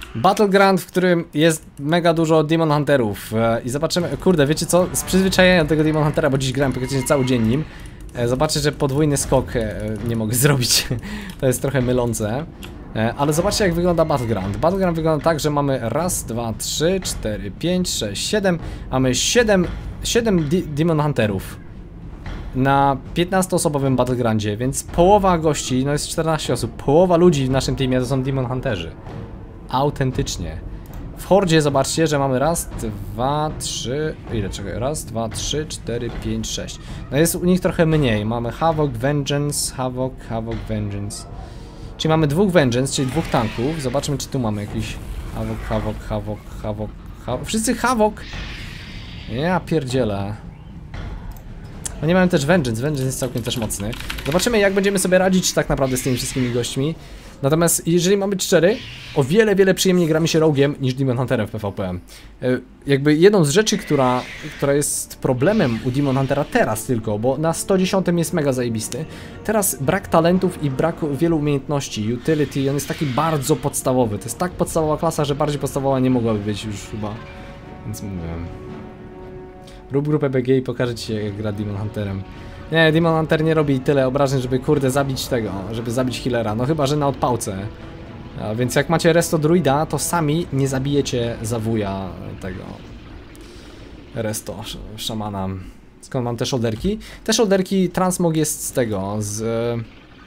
Battleground, w którym jest mega dużo Demon Hunterów i zobaczymy, kurde, wiecie co, z przyzwyczajenia do tego Demon Huntera, bo dziś grałem praktycznie cały dzień nim. Zobaczcie, że podwójny skok nie mogę zrobić, to jest trochę mylące. Ale zobaczcie, jak wygląda Battleground. Battleground wygląda tak, że mamy raz, dwa, trzy, cztery, pięć, sześć, 7. Mamy 7 Demon Hunterów na 15-osobowym Battlegroundzie, więc połowa gości, no jest 14 osób, połowa ludzi w naszym teamie to są Demon Hunterzy. Autentycznie. W hordzie zobaczcie, że mamy raz, dwa, trzy, ile czekaj, raz, dwa, trzy, cztery, pięć, 6. No jest u nich trochę mniej, mamy Havoc, Vengeance, Havoc, Vengeance. Czyli mamy dwóch Vengeance, czyli dwóch tanków. Zobaczmy, czy tu mamy jakiś Havoc. Wszyscy Havoc! Ja pierdzielę. No nie mamy też Vengeance jest całkiem też mocny. Zobaczymy, jak będziemy sobie radzić tak naprawdę z tymi wszystkimi gośćmi. Natomiast jeżeli mam być szczery, o wiele przyjemniej gramy się Rogue'iem niż Demon Hunterem w PvP. Jakby jedną z rzeczy, która jest problemem u Demon Huntera teraz tylko, bo na 110 jest mega zajebisty. Teraz brak talentów i brak wielu umiejętności, utility, on jest taki bardzo podstawowy. To jest tak podstawowa klasa, że bardziej podstawowa nie mogłaby być już chyba. Więc mówię. Rób grupę BG i pokażę ci, jak gra Demon Hunterem. Nie, Demon Hunter nie robi tyle obrażeń, żeby kurde zabić tego, żeby zabić healera, no chyba, że na odpałce. A więc jak macie resto druida, to sami nie zabijecie za wuja tego resto szamana. Skąd mam te shoulderki? Te shoulderki transmog jest z tego, z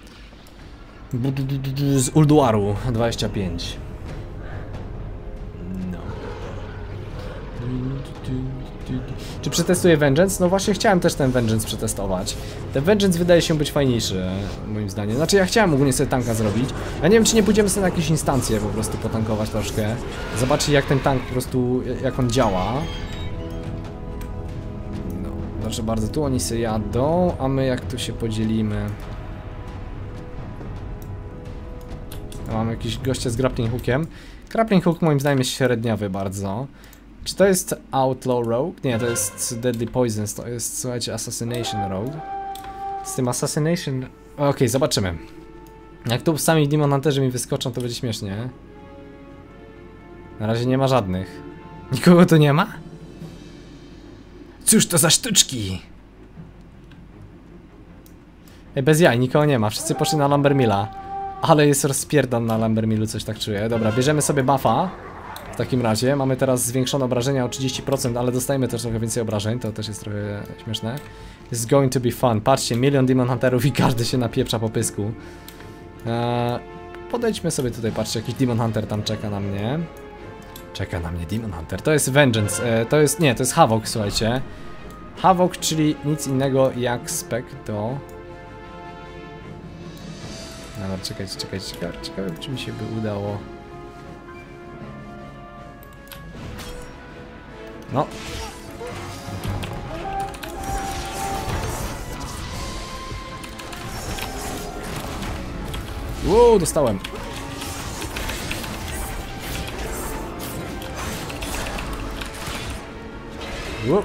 Ulduaru 25. No. Czy przetestuję Vengeance? No właśnie chciałem też ten Vengeance przetestować. Ten Vengeance wydaje się być fajniejszy, moim zdaniem. Znaczy ja chciałem ogólnie sobie tanka zrobić. Ja nie wiem, czy nie pójdziemy sobie na jakieś instancje po prostu potankować troszkę. Zobaczyć, jak ten tank po prostu, jak on działa. No, proszę bardzo, tu oni sobie jadą, a my jak tu się podzielimy. Mamy jakiś gościa z grappling hookiem. Grappling hook moim zdaniem jest średniawy bardzo. Czy to jest Outlaw Rogue? Nie, to jest Deadly Poisons, to jest, słuchajcie, Assassination Rogue. Z tym Assassination... Okej, zobaczymy. Jak tu sami Demon Hunterzy mi wyskoczą, to będzie śmiesznie. Na razie nie ma żadnych. Nikogo tu nie ma? Cóż to za sztuczki? Ej, bez jaj, nikogo nie ma, wszyscy poszli na Lambermilla. Ale jest rozpierdam na Lambermillu, coś tak czuję. Dobra, bierzemy sobie buffa. W takim razie mamy teraz zwiększone obrażenia o 30%, ale dostajemy też trochę więcej obrażeń, to też jest trochę śmieszne. It's going to be fun. Patrzcie, 1 000 000 Demon Hunterów i każdy się napieprza po pysku. Podejdźmy sobie tutaj, patrzcie, jakiś Demon Hunter tam czeka na mnie. Czeka na mnie Demon Hunter, to jest Vengeance, to jest, nie, to jest Havoc, słuchajcie. Havoc, czyli nic innego jak Specto. Dobra, czekajcie, ciekawe, czy mi się by udało. No. Wow, dostałem. Wow.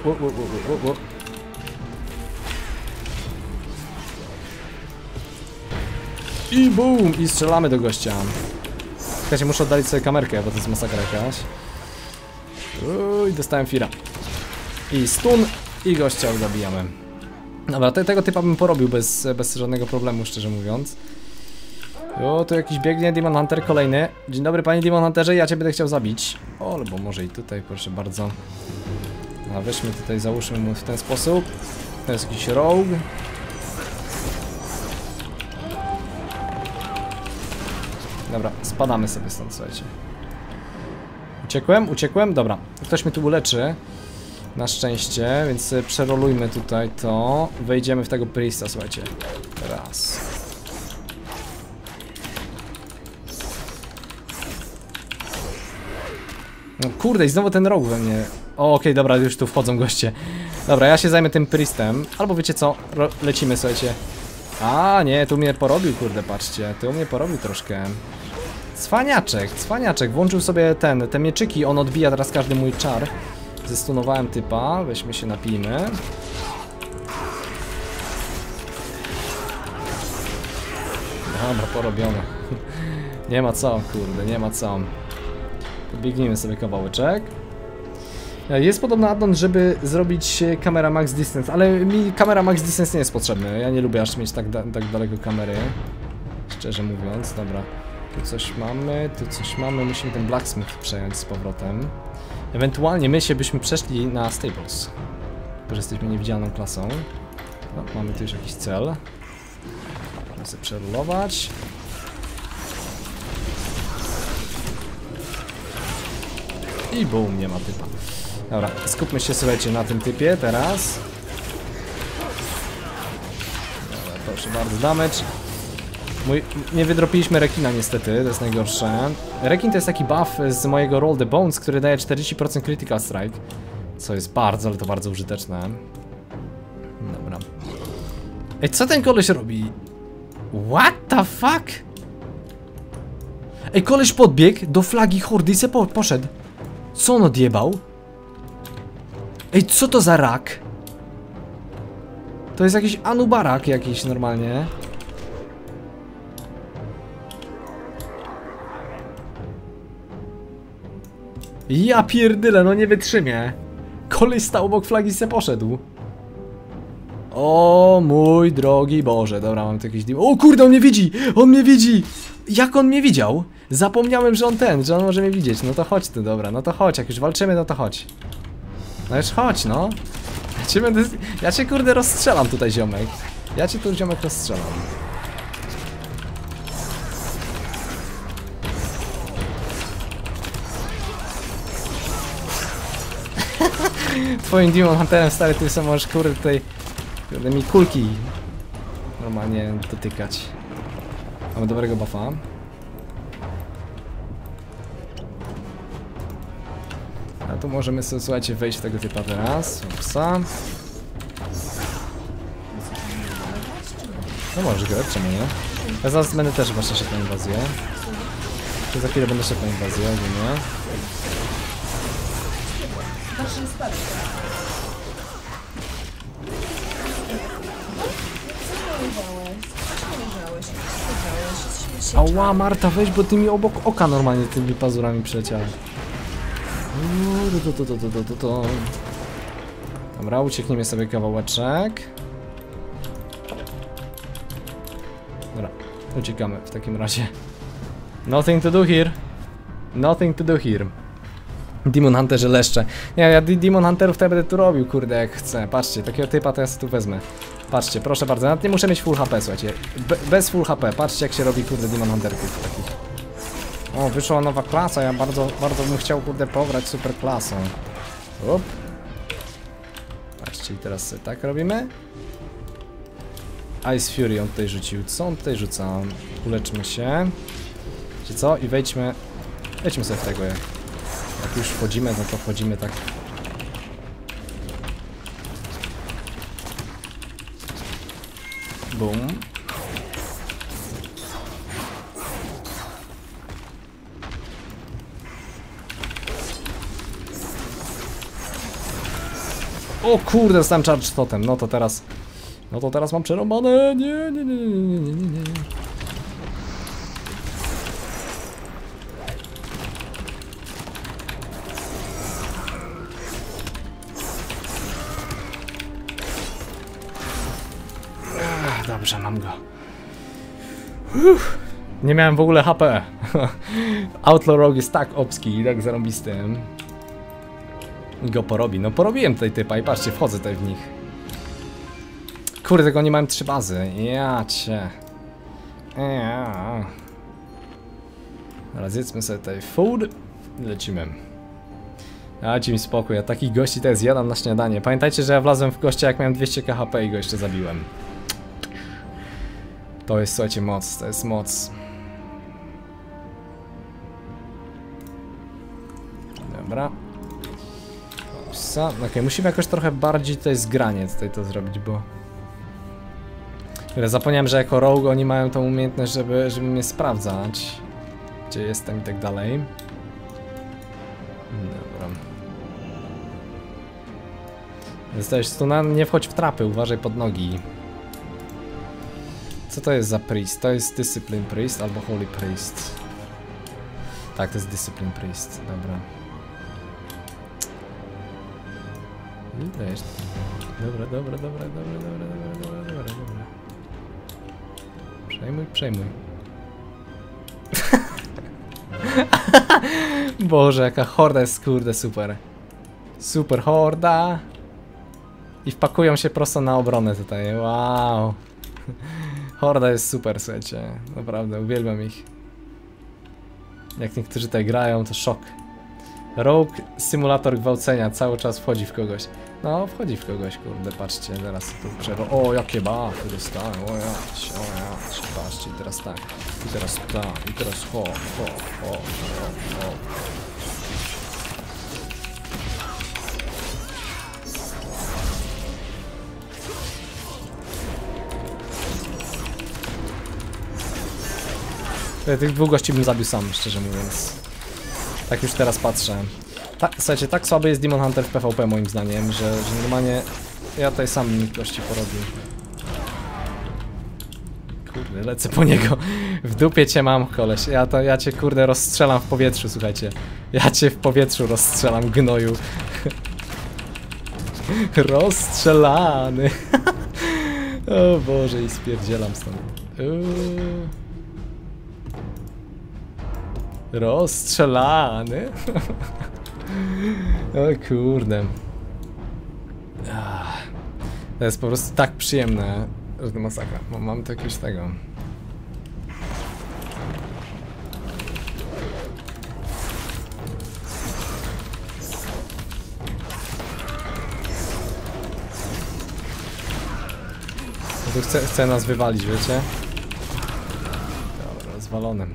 I boom! I strzelamy do gościa. Słuchajcie, muszę oddalić sobie kamerkę, bo to jest masakra jakaś. Uj, dostałem fira. I stun, i gościa zabijamy. Dobra, tego typa bym porobił bez żadnego problemu, szczerze mówiąc. O, tu jakiś biegnie Demon Hunter kolejny. Dzień dobry, panie Demon Hunterze, ja cię będę chciał zabić. O, albo może i tutaj, proszę bardzo. A weźmy tutaj, załóżmy mu w ten sposób. To jest jakiś rogue. Dobra, spadamy sobie stąd, słuchajcie. Uciekłem? Dobra. Ktoś mnie tu uleczy. Na szczęście, więc przerolujmy tutaj to. Wejdziemy w tego priesta, słuchajcie. Raz. No kurde, i znowu ten rogue we mnie. Okej, dobra, już tu wchodzą goście. Dobra, ja się zajmę tym priestem. Albo wiecie co? Lecimy, słuchajcie. A, nie, tu mnie porobił, kurde, patrzcie. Tu mnie porobił troszkę. Cwaniaczek, włączył sobie te mieczyki, on odbija teraz każdy mój czar. Zestunowałem typa, weźmy się, napijmy. Dobra, porobione. Nie ma co, kurde, nie ma co. Podbiegniemy sobie kawałeczek. Jest podobno addon, żeby zrobić kamera max distance, ale mi kamera max distance nie jest potrzebna. Ja nie lubię aż mieć tak daleko kamery. Szczerze mówiąc, dobra. Tu coś mamy, musimy ten blacksmith przejąć z powrotem. Ewentualnie my się byśmy przeszli na stables, bo jesteśmy niewidzialną klasą. No, mamy tu już jakiś cel. Możemy sobie przerolować. I boom, nie ma typa. Dobra, skupmy się, słuchajcie, na tym typie teraz. Dobra, proszę bardzo, damage. Nie wydropiliśmy rekina niestety, to jest najgorsze. Rekin to jest taki buff z mojego Roll the Bones, który daje 40% critical strike. Co jest bardzo, ale to bardzo użyteczne. Dobra. Ej, co ten koleś robi? What the fuck? Ej, koleś podbiegł do flagi hordy i se poszedł. Co on odjebał? Ej, co to za rak? To jest jakiś anubarak jakiś normalnie. Ja pierdyle, no nie wytrzymię. Koleś stał obok flagi i se poszedł. O mój drogi Boże. Dobra, mam tu jakiś dim. O kurde, on mnie widzi! On mnie widzi! Jak on mnie widział? Zapomniałem, że on może mnie widzieć. No to chodź ty, dobra, no to chodź. Jak już walczymy, no to chodź. No już chodź, no. Ja cię kurde rozstrzelam tutaj, ziomek. Ja cię tu, ziomek, rozstrzelam. Twoim Demon Hunterem, stary, ty sobie możesz kurde tutaj mi kulki normalnie dotykać. Mamy dobrego buffa. A tu możemy sobie, słuchajcie, wejść w tego typa teraz. Upsa. No możesz grać, czemu nie? Ja zaraz będę też właśnie szedł na inwazję. To za chwilę będę szedł na inwazję, ogólnie. Ała, Marta, weź, bo ty mi obok oka normalnie tymi pazurami przeciąłeś. Dobra, uciekniemy sobie kawałeczek. Dobra, uciekamy w takim razie. Nothing to do here. Nothing to do here. Demon Hunterze leszcze. Nie, ja Demon Hunterów to będę tu robił, kurde, jak chcę. Patrzcie, takiego typa to ja sobie tu wezmę. Patrzcie, proszę bardzo, nawet nie muszę mieć full HP, słuchajcie. Bez full HP, patrzcie jak się robi, kurde, Demon Hunterków takich. O, wyszła nowa klasa, ja bardzo bym chciał, kurde, pograć super klasą. Up. Patrzcie, i teraz sobie tak robimy. Ice Fury on tutaj rzucił. Co on tutaj rzuca? Uleczmy się. Wiecie co? I wejdźmy sobie w tego, jak już wchodzimy, no to wchodzimy tak. Boom. O kurde, dostałem charge totem. No to teraz mam przerąbane. Nie. Dobrze, mam go. Nie miałem w ogóle HP. Outlaw Rogue jest tak obski i tak zarąbisty. I go porobi. No porobiłem tutaj typa i patrzcie, wchodzę tutaj w nich. Kurde, tylko nie mam 3 bazy. Ja cię. Teraz jedzmy sobie tutaj food i lecimy. Dajcie mi spokój, ja takich gości teraz jadam na śniadanie. Pamiętajcie, że ja wlazłem w gościa jak miałem 200 KHP i go jeszcze zabiłem. To jest, słuchajcie, moc, to jest moc. Dobra. Okej, musimy jakoś trochę bardziej tutaj zgranie to zrobić, bo... Zapomniałem, że jako rogue oni mają tą umiejętność, żeby mnie sprawdzać. Gdzie jestem i tak dalej. Dobra. Jesteś tu nie wchodź w trapy, uważaj pod nogi. Co to jest za priest? To jest Discipline Priest albo Holy Priest. Tak, to jest Discipline Priest, dobra. Wiesz. Dobra. Przejmuj. Boże, jaka horda jest, kurde, super. Super horda. I wpakują się prosto na obronę tutaj, wow. Horda jest super, słuchajcie, naprawdę, uwielbiam ich. Jak niektórzy tutaj grają, to szok. Rogue symulator gwałcenia, cały czas wchodzi w kogoś. No, wchodzi w kogoś, kurde, patrzcie, teraz tu przerwa. O, jakie bafy dostałem, o jać, patrzcie, i teraz tak, i teraz tak, i teraz ho. Tych dwóch gości bym zabił sam, szczerze mówiąc. Tak już teraz patrzę. Słuchajcie, tak słaby jest Demon Hunter w PvP moim zdaniem, że normalnie ja tutaj sam bym gości porobił. Kurde, lecę po niego. W dupie cię mam, koleś. Ja cię, kurde, rozstrzelam w powietrzu, słuchajcie. Ja cię w powietrzu rozstrzelam, gnoju. Rozstrzelany. O Boże, i spierdzielam stąd. Rozstrzelany. O kurde. To jest po prostu tak przyjemne, że to masakra. Mam to jakiegoś tego. No to chce nas wywalić, wiecie? Dobra, rozwalonym.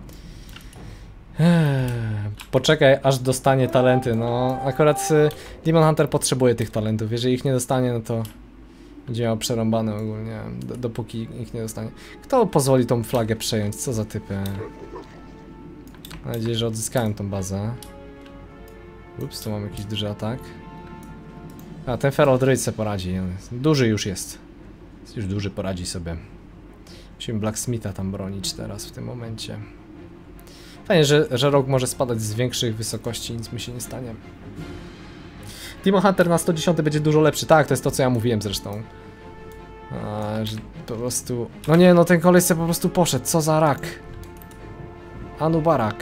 Poczekaj, aż dostanie talenty. No, akurat Demon Hunter potrzebuje tych talentów. Jeżeli ich nie dostanie, no to będzie miał przerąbane ogólnie, dopóki ich nie dostanie. Kto pozwoli tą flagę przejąć? Co za typy? Mam nadzieję, że odzyskałem tą bazę. Ups, tu mam jakiś duży atak. A, ten Feral Druid se poradzi. Duży już jest. Już duży, poradzi sobie. Musimy Blacksmitha tam bronić teraz w tym momencie. Fajnie, że Rogue może spadać z większych wysokości, nic mi się nie stanie. Demon Hunter na 110 będzie dużo lepszy. Tak, to jest to, co ja mówiłem zresztą. Że po prostu... No nie, no ten koleś sobie po prostu poszedł. Co za rak. Anubarak.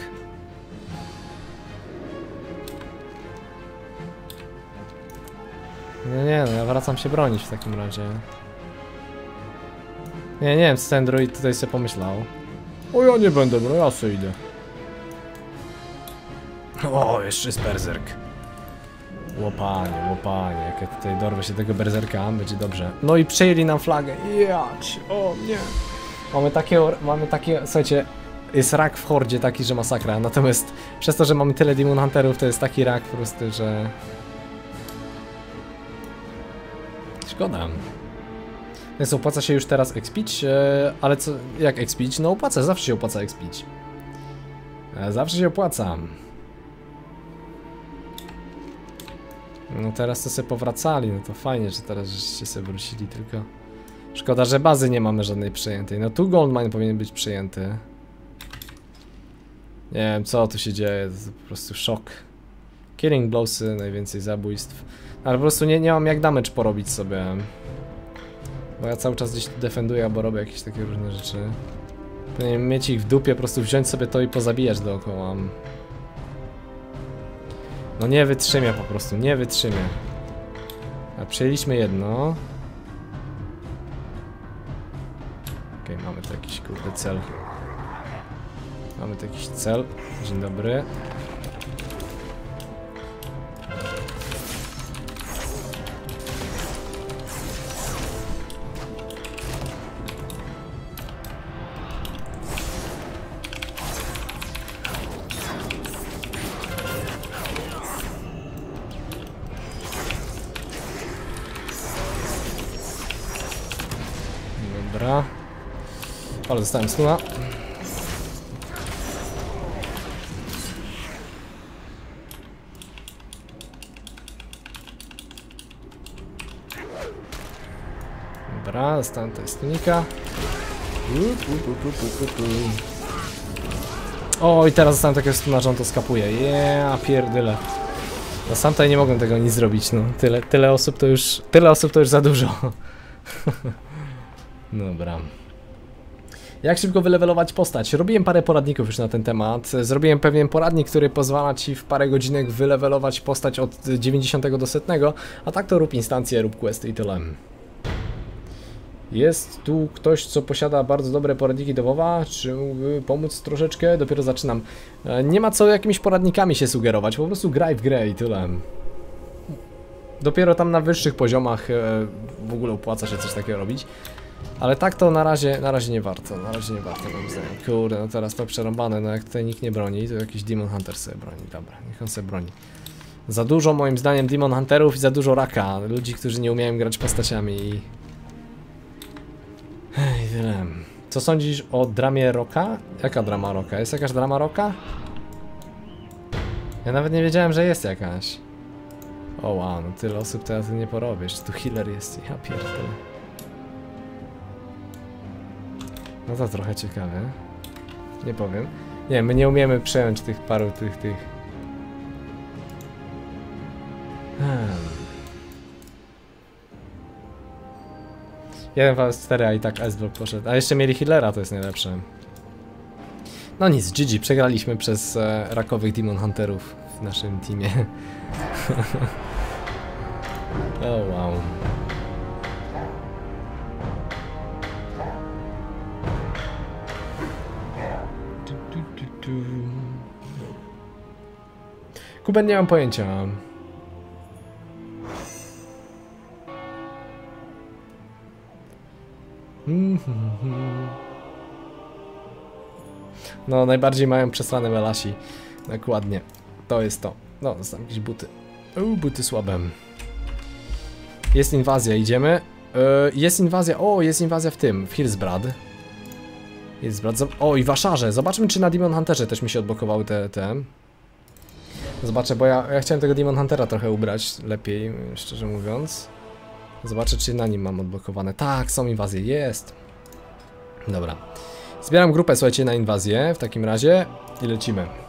Nie, no ja wracam się bronić w takim razie. Nie wiem, co ten druid tutaj sobie pomyślał. O, ja nie będę, no ja sobie idę. O, jeszcze jest berserk. Łopanie, jak ja tutaj dorwę się tego berserka, będzie dobrze. No i przejęli nam flagę. Jać, o nie. Mamy takie, słuchajcie, jest rak w hordzie taki, że masakra. Natomiast przez to, że mamy tyle Demon Hunterów, to jest taki rak po prostu, że... Szkoda. Więc opłaca się już teraz expić, ale co, jak expić? No opłaca, zawsze się opłaca expić. Zawsze się opłaca. No teraz to sobie powracali, no to fajnie, że teraz żeście sobie wrócili, tylko... Szkoda, że bazy nie mamy żadnej przejętej. No tu Goldmine powinien być przejęty. Nie wiem, co tu się dzieje, to po prostu szok. Killing Blowsy, najwięcej zabójstw. Ale po prostu nie mam jak damage porobić sobie. Bo ja cały czas gdzieś tu defenduję, albo robię jakieś takie różne rzeczy. Powinienem mieć ich w dupie, po prostu wziąć sobie to i pozabijać dookoła. No nie wytrzymię po prostu, nie wytrzymię. A przejęliśmy jedno. Okej, mamy tu jakiś kurde cel. Mamy tu jakiś cel. Dzień dobry. Dobra. Ale dostałem stuna. Dobra, dostałem tutaj stunika. O, i teraz zostałem takiego stuna, że on to skapuje. Pierdyle. No sam tutaj nie mogłem tego nic zrobić, no. Tyle osób to już za dużo. Dobra. Jak szybko wylevelować postać? Robiłem parę poradników już na ten temat. Zrobiłem pewien poradnik, który pozwala ci w parę godzinek wylevelować postać od 90 do 100, a tak to rób instancje, rób questy i tyle. Jest tu ktoś, co posiada bardzo dobre poradniki do WoWa? Czy mógłby pomóc troszeczkę? Dopiero zaczynam. Nie ma co jakimiś poradnikami się sugerować, po prostu graj w grę i tyle. Dopiero tam na wyższych poziomach w ogóle opłaca się coś takiego robić. Ale tak to na razie nie warto, moim zdaniem. Kurde, no teraz to przerąbane, no jak tutaj nikt nie broni, to jakiś Demon Hunter sobie broni, dobra, niech on sobie broni. Za dużo moim zdaniem Demon Hunterów i za dużo raka, ludzi, którzy nie umieją grać postaciami i... Hej, tyle. Co sądzisz o dramie Rocka? Jaka drama Rocka? Jest jakaś drama Rocka? Ja nawet nie wiedziałem, że jest jakaś. O wow, no tyle osób to ja tu nie porobisz, tu healer jest, ja pierdolę. No to trochę ciekawe. Nie powiem. Nie, my nie umiemy przejąć tych paru tych... Jeden vs 4, a i tak S-block poszedł. A jeszcze mieli healera, to jest najlepsze. No nic, GG, przegraliśmy przez rakowych Demon Hunterów w naszym teamie. O wow. Kuben, nie mam pojęcia. No, najbardziej mają przesłane Melasi. Dokładnie. To jest to. No, są jakieś buty. Buty słabe. Jest inwazja, idziemy. Jest inwazja. O, jest inwazja w tym, w Hillsbrad. O, i Waszarze. Zobaczmy, czy na Demon Hunterze też mi się odblokowały te. Zobaczę, bo ja chciałem tego Demon Huntera trochę ubrać lepiej, szczerze mówiąc. Zobaczę, czy na nim mam odblokowane. Tak, są inwazje, jest. Dobra. Zbieram grupę, słuchajcie, na inwazję w takim razie i lecimy.